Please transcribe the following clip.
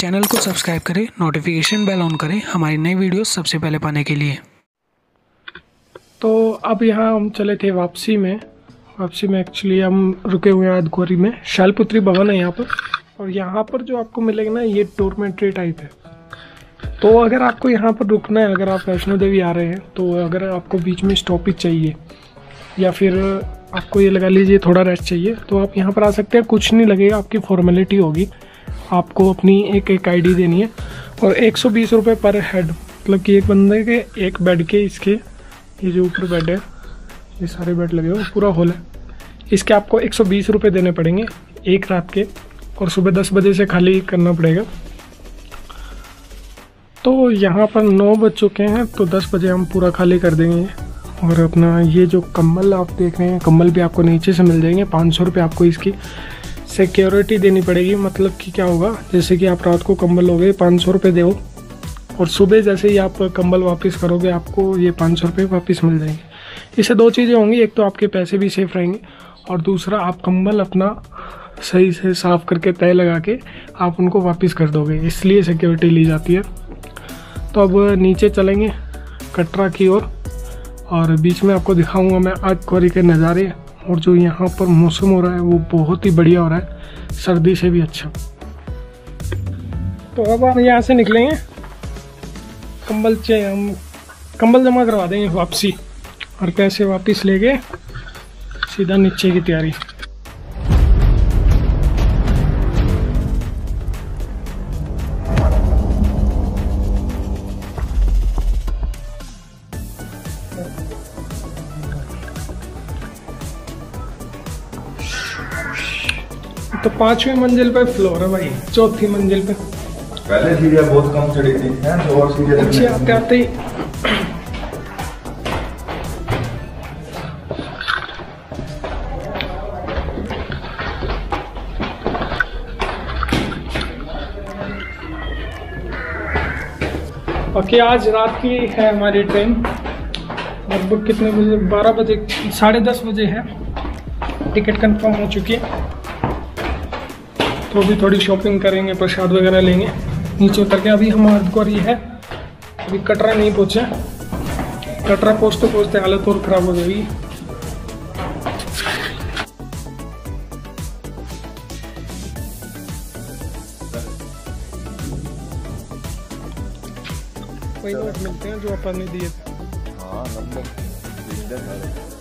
Channel को subscribe करें, notification bell on करें हमारी नई वीडियो सबसे पहले पाने के लिए। तो अब यहाँ हम चले थे वापसी में एक्चुअली हम रुके हुए हैं अर्धकुंवरी में। शैलपुत्री भवन है यहाँ पर, और यहाँ पर जो आपको मिलेगा ना, ये डोरमेट्री टाइप है। तो अगर आपको यहाँ पर रुकना है, अगर आप वैष्णो देवी आ रहे हैं, तो अगर आपको बीच में स्टॉपेज चाहिए या फिर आपको ये लगा लीजिए थोड़ा रेस्ट चाहिए, तो आप यहाँ पर आ सकते हैं। कुछ नहीं लगेगा, आपकी फॉर्मेलिटी होगी। आपको अपनी एक आईडी देनी है और 120 रुपये पर हेड, मतलब कि एक बंदे के एक बेड के, इसके ये जो ऊपर बेड है, ये सारे बेड लगे हुए पूरा हॉल है, इसके आपको 120 रुपये देने पड़ेंगे एक रात के, और सुबह 10 बजे से खाली करना पड़ेगा। तो यहाँ पर 9 बज चुके हैं, तो 10 बजे हम पूरा खाली कर देंगे। और अपना ये जो कम्बल आप देख रहे हैं, कम्बल भी आपको नीचे से मिल जाएंगे। 500 रुपये आपको इसकी सिक्योरिटी देनी पड़ेगी। मतलब कि क्या होगा, जैसे कि आप रात को कंबल लोगे 500 रुपये दो, और सुबह जैसे ही आप कंबल वापस करोगे आपको ये 500 रुपये वापस मिल जाएंगे। इससे 2 चीज़ें होंगी, एक तो आपके पैसे भी सेफ रहेंगे, और दूसरा आप कंबल अपना सही से साफ़ करके तय लगा के आप उनको वापस कर दोगे, इसलिए सिक्योरिटी ली जाती है। तो अब नीचे चलेंगे कटरा की ओर, और बीच में आपको दिखाऊंगा मैं अर्धकुंवरी के नज़ारे। और जो यहाँ पर मौसम हो रहा है वो बहुत ही बढ़िया हो रहा है, सर्दी से भी अच्छा। तो अब हम यहाँ से निकलेंगे, हम कंबल जमा करवा देंगे वापसी, और पैसे वापस लेके सीधा नीचे की तैयारी। तो 5वीं मंजिल पे फ्लोर है भाई, 4थी मंजिल पे। पहले सीढ़ियाँ बहुत कम चढ़ी थी, तो और सीढ़ियाँ अच्छी आते आते ही बाकी आज रात की है हमारी ट्रेन, लगभग कितने बजे, 12 बजे, 10:30 बजे है। टिकट कंफर्म हो चुकी है। तो अभी थोड़ी शॉपिंग करेंगे, प्रसाद वगैरह लेंगे, नीचे उतर के। अभी हम अर्धकुंवरी है, अभी कटरा नहीं पहुँचे। कटरा पहुँचते हालत और ख़राब हो जाएगी। वही नोट मिलते हैं जो अपन ने दिए थे। हाँ, नंबर